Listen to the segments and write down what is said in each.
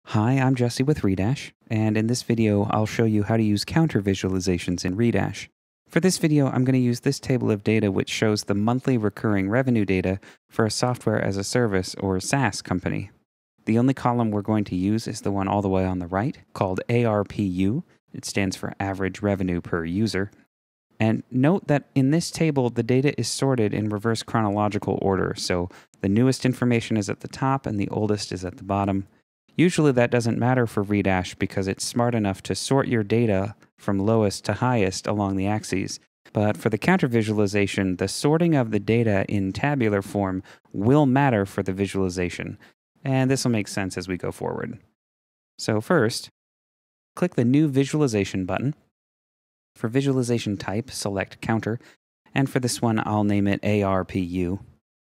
Hi, I'm Jesse with Redash, and in this video I'll show you how to use counter visualizations in Redash. For this video, I'm going to use this table of data which shows the monthly recurring revenue data for a software as a service or SaaS company. The only column we're going to use is the one all the way on the right, called ARPU. It stands for Average Revenue Per User. And note that in this table, the data is sorted in reverse chronological order, so the newest information is at the top and the oldest is at the bottom. Usually that doesn't matter for Redash because it's smart enough to sort your data from lowest to highest along the axes. But for the counter visualization, the sorting of the data in tabular form will matter for the visualization. And this will make sense as we go forward. So first, click the New Visualization button. For visualization type, select Counter. And for this one, I'll name it ARPU.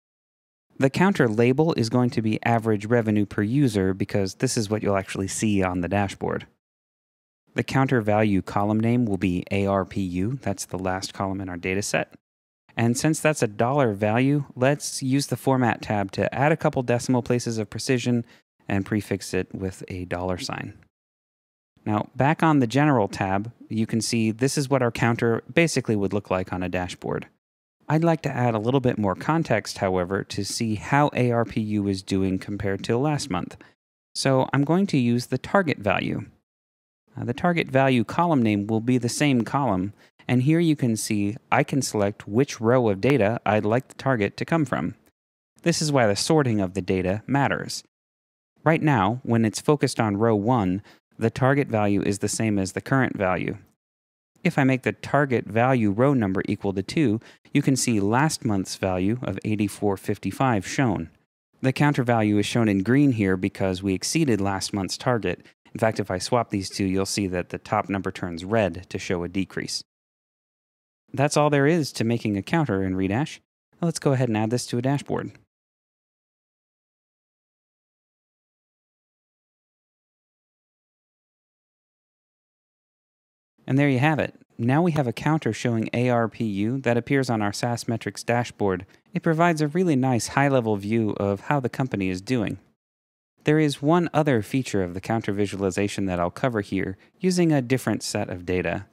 The counter label is going to be average revenue per user because this is what you'll actually see on the dashboard. The counter value column name will be ARPU. That's the last column in our data set. And since that's a dollar value, let's use the Format tab to add a couple decimal places of precision and prefix it with a $sign. Now, back on the General tab, you can see this is what our counter basically would look like on a dashboard. I'd like to add a little bit more context, however, to see how ARPU is doing compared to last month. So I'm going to use the target value. The target value column name will be the same column, and here you can see I can select which row of data I'd like the target to come from. This is why the sorting of the data matters. Right now, when it's focused on row 1, the target value is the same as the current value. If I make the target value row number equal to 2, you can see last month's value of 84.55 shown. The counter value is shown in green here because we exceeded last month's target. In fact, if I swap these two, you'll see that the top number turns red to show a decrease. That's all there is to making a counter in Redash. Let's go ahead and add this to a dashboard. And there you have it. Now we have a counter showing ARPU that appears on our SaaS metrics dashboard. It provides a really nice high-level view of how the company is doing. There is one other feature of the counter visualization that I'll cover here using a different set of data.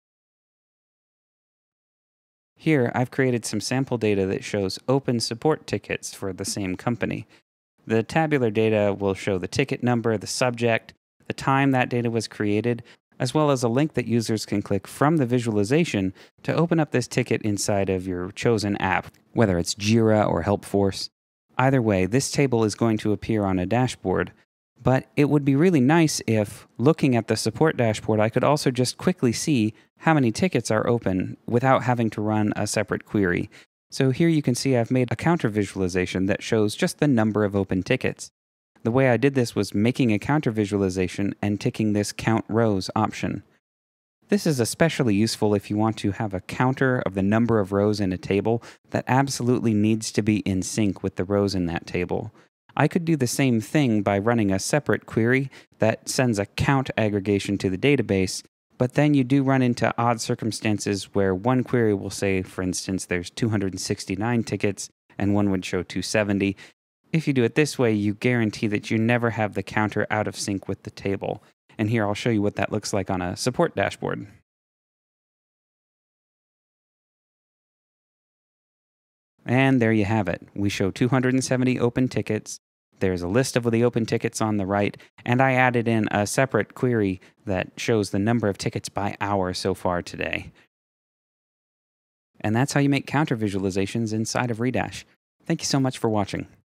Here, I've created some sample data that shows open support tickets for the same company. The tabular data will show the ticket number, the subject, the time that data was created, as well as a link that users can click from the visualization to open up this ticket inside of your chosen app, whether it's Jira or Helpforce. Either way, this table is going to appear on a dashboard, but it would be really nice if, looking at the support dashboard, I could also just quickly see how many tickets are open without having to run a separate query. So here you can see I've made a counter visualization that shows just the number of open tickets. The way I did this was making a counter visualization and ticking this Count Rows option. This is especially useful if you want to have a counter of the number of rows in a table that absolutely needs to be in sync with the rows in that table. I could do the same thing by running a separate query that sends a count aggregation to the database, but then you do run into odd circumstances where one query will say, for instance, there's 269 tickets and one would show 270. If you do it this way, you guarantee that you never have the counter out of sync with the table. And here I'll show you what that looks like on a support dashboard. And there you have it. We show 270 open tickets. There's a list of the open tickets on the right, and I added in a separate query that shows the number of tickets by hour so far today. And that's how you make counter visualizations inside of Redash. Thank you so much for watching.